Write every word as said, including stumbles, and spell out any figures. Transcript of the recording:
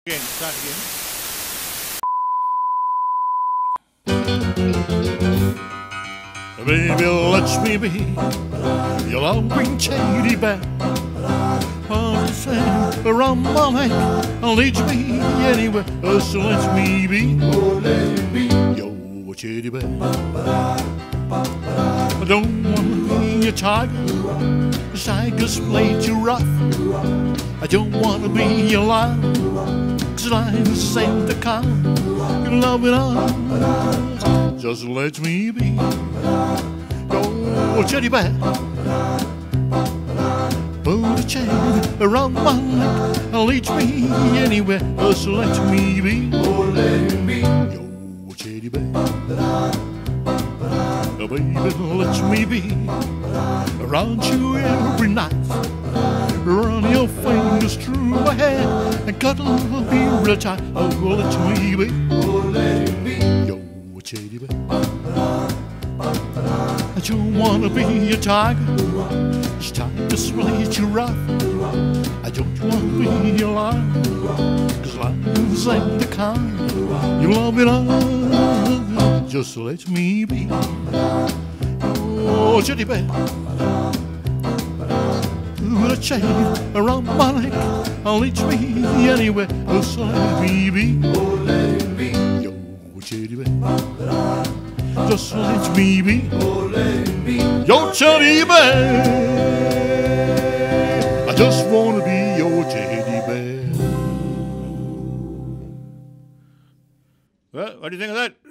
Again, start again. Baby, let me be your loving teddy bear. Understand around my neck and lead me anywhere. So let me be, oh, let me be your teddy bear. I don't want to be a tiger, the tigers play too rough. I don't want to be a lion, cause lions ain't the kind you love it all. Just let me be your teddy bear. Put a chain around my neck and lead me anywhere. Just let me be, oh, let me be your teddy bear. Oh, baby, let me be around you every night. Run your fingers through my hair and cuddle me real tight. Oh, let me be, oh, let me be your teddy bear. I don't wanna be a tiger, this tiger's way too rough. I don't wanna be a lion, cause lions ain't the kind you love it all. Just let me be, oh, teddy bear. Put a chain around my neck and lead me anywhere. Just let me be, oh, let me be your teddy bear. Just let me be, oh, let me be your teddy bear. I just wanna be your teddy bear. Well, what do you think of that?